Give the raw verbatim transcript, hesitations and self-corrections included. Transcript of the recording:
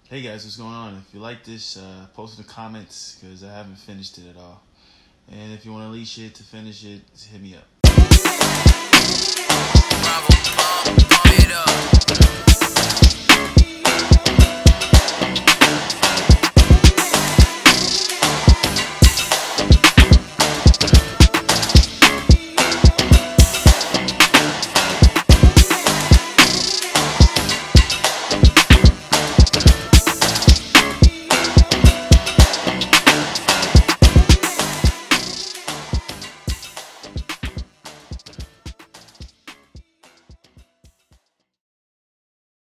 Hey guys, what's going on? If you like this, uh, post in the comments because I haven't finished it at all. And if you want to unleash it to finish it, hit me up.